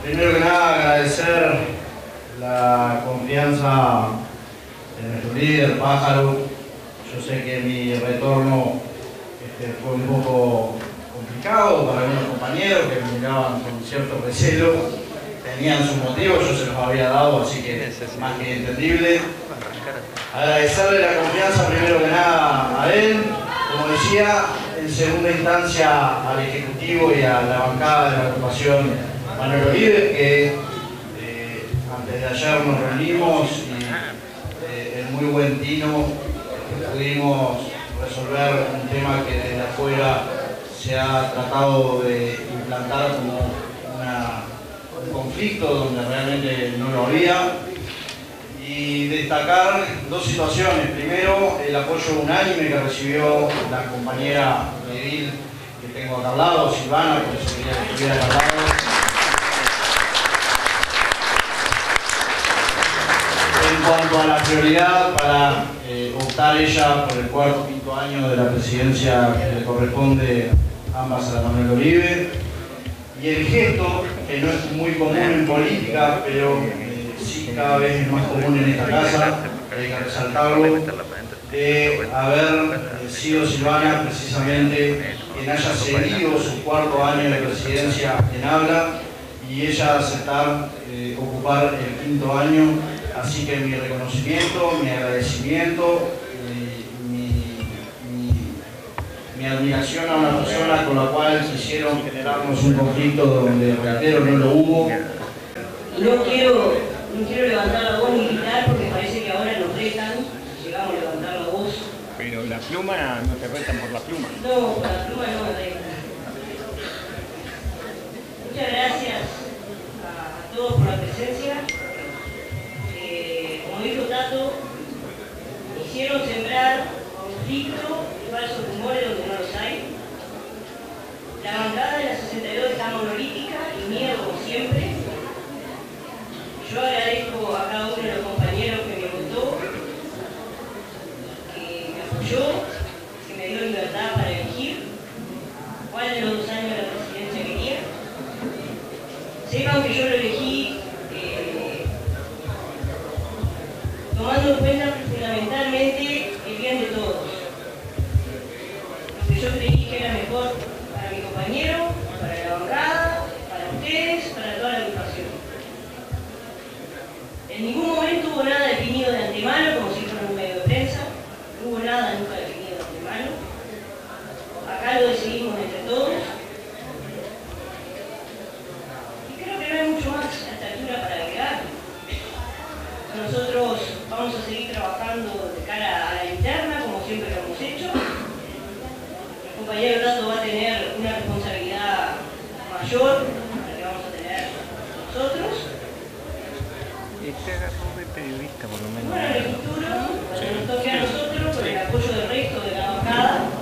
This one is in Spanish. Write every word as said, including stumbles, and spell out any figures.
Primero que nada, agradecer la confianza de nuestro líder, Pájaro. Yo sé que mi retorno este, fue un poco complicado para algunos compañeros que me miraban con cierto recelo. Tenían sus motivos, yo se los había dado, así que es más que entendible. Agradecerle la confianza primero que nada a él, como decía, en segunda instancia al Ejecutivo y a la bancada de la agrupación Manuel Olive, que eh, antes de ayer nos reunimos y eh, en muy buen tino pudimos resolver un tema que desde afuera se ha tratado de implantar como una, un conflicto donde realmente no lo había. Y destacar dos situaciones. Primero, el apoyo unánime que recibió la compañera edil que tengo acá al lado, Silvana, que se quería que estuviera acá al lado. En cuanto a la prioridad para eh, optar ella por el cuarto o quinto año de la presidencia que le corresponde ambas a la Manuel Olive. Y el gesto, que no es muy común en política, pero sí cada vez es más común en esta casa, hay que resaltarlo, de haber sido Silvana precisamente quien haya cedido su cuarto año de presidencia en Habla y ella aceptar eh, ocupar el quinto año. Así que mi reconocimiento, mi agradecimiento, mi, mi, mi, mi admiración a una persona con la cual quisieron generarnos un conflicto donde, reitero, no lo hubo. No quiero, no quiero levantar la voz ni gritar porque parece que ahora nos retan, llegamos a levantar la voz. Pero la pluma, no te retan por la pluma. No, por la pluma no me retan. Muchas gracias a, a todos por la presencia. Eh, como dijo Tato, hicieron sembrar conflicto y falsos rumores donde no los hay. La bancada de la sesenta y dos está monolítica y mía como siempre. Yo agradezco a cada uno de los compañeros que me votó, que me apoyó, que me dio libertad para elegir cuál de los dos años de la presidencia quería. Sepan que yo lo elegí eh, tomando en cuenta fundamentalmente el bien de todos. Lo que yo creí que era mejor para mi compañero, para la bancada, para ustedes, para toda la agrupación. En ningún momento hubo nada definido de antemano, como si fuera un medio de prensa. No hubo nada nunca definido de antemano. Acá lo decidimos entre todos. Y creo que no hay mucho más a esta altura para agregar. Nosotros vamos a seguir trabajando de cara a la interna, como siempre lo hemos hecho. El compañero Tato va a tener una responsabilidad mayor a la que vamos a tener nosotros. Este agarró de periodista por lo menos. Bueno, en el futuro, cuando nos toque a nosotros, con el apoyo del resto de la bancada,